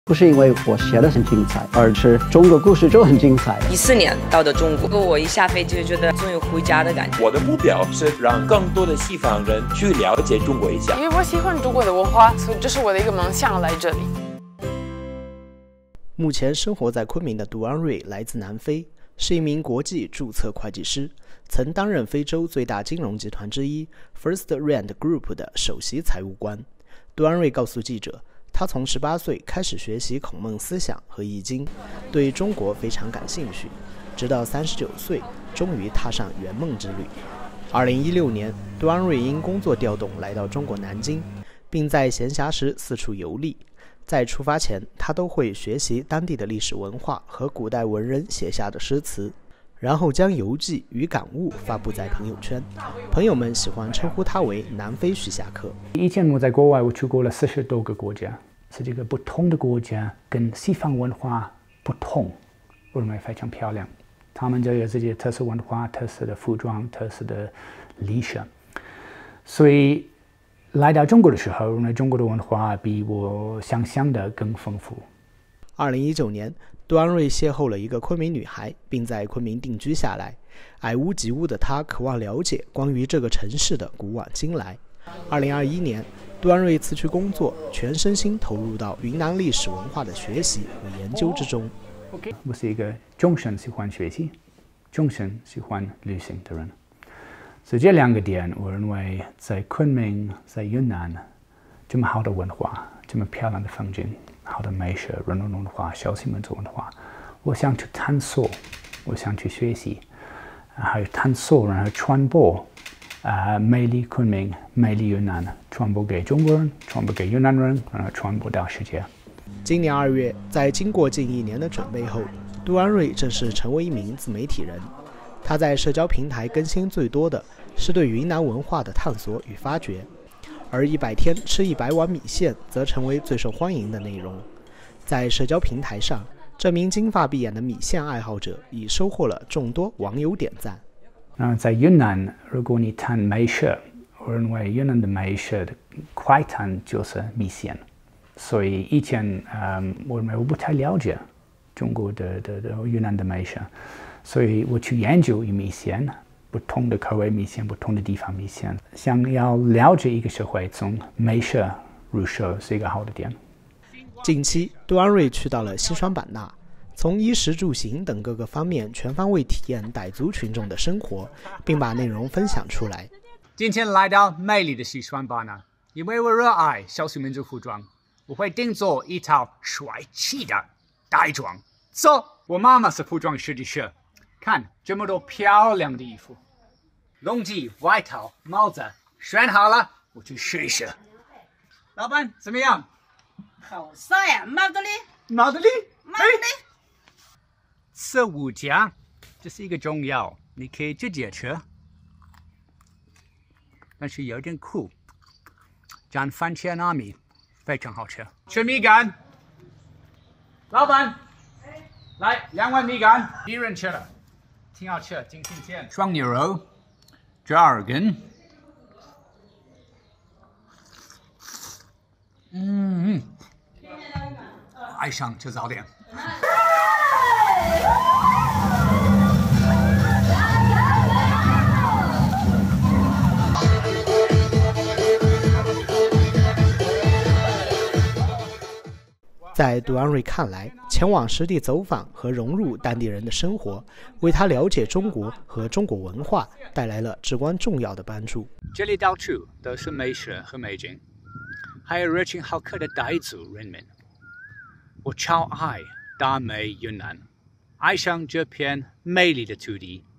不是因为我写的很精彩，而是中国故事就很精彩。 14年到的中国，我一下飞机就觉得终于回家的感觉。 我的目标是让更多的西方人去了解中国一下， 因为我喜欢中国的文化，所以这是我的一个梦想来这里。 目前生活在昆明的杜安瑞来自南非，是一名国际注册会计师，曾担任非洲最大金融集团之一 First Rand Group 的首席财务官。杜安瑞告诉记者，他从18岁开始学习孔孟思想和易经，对中国非常感兴趣，直到39岁终于踏上圆梦之旅。2016年，杜安瑞因工作调动来到中国南京，并在闲暇时四处游历。在出发前，他都会学习当地的历史文化和古代文人写下的诗词，然后将游记与感悟发布在朋友圈。朋友们喜欢称呼他为南非徐霞客。 以前我在国外，我去过了40多个国家，是这个不同的国家跟西方文化不同，我认为非常漂亮。他们就有自己的特色文化、特色的服装、特色的历史，所以来到中国的时候，认为中国的文化比我想象的更丰富。 2019年，杜安瑞邂逅了一个昆明女孩，并在昆明定居下来。爱屋及乌的他渴望了解关于这个城市的古往今来。2021年，杜安瑞辞去工作，全身心投入到云南历史文化的学习和研究之中。 我是一个终身喜欢学习、终身喜欢旅行的人。所以这两个点，我认为在昆明、在云南，这么好的文化，这么漂亮的风景，好的美食、人文文化、小型民族文化，我想去探索，我想去学习，还有探索，然后传播，美丽昆明、美丽云南，传播给中国人，传播给云南人，然后传播到世界。 今年2月，在经过近1年的准备后，杜安瑞正式成为一名自媒体人。他在社交平台更新最多的是对云南文化的探索与发掘，而100天吃100碗米线则成为最受欢迎的内容。在社交平台上，这名金发碧眼的米线爱好者已收获了众多网友点赞。 在云南，如果你谈美食，我认为云南的美食的快餐就是米线。所以以前我认为我不太了解中国的云南的美食，所以我去研究米线，不同的口味米线，不同的地方米线。想要了解一个社会，从美食入手是一个好的点。 近期，杜安瑞去到了西双版纳，从衣食住行等各个方面全方位体验傣族群众的生活，并把内容分享出来。 今天来到美丽的西双版纳，因为我热爱少数民族服装，我会定做一套帅气的傣装。走，我妈妈是服装设计师，看这么多漂亮的衣服，笼记、外套、帽子，选好了，我去试一试。老板怎么样？ 好帅呀，毛得哩， 毛得哩， 毛得哩。 吃物价，这是一个中药，你可以直接吃，但是有点苦，蘸番茄糯米非常好吃。吃米干，老板，来2碗米干，一人吃了，挺好吃，挺新鲜。双牛肉，这2根，爱上吃早点。 在杜安瑞看来，前往实地走访和融入当地人的生活，为他了解中国和中国文化带来了至关重要的帮助。 这里到处都是美食和美景，还有热情好客的傣族人民。我超爱大美云南，爱上这片美丽的土地，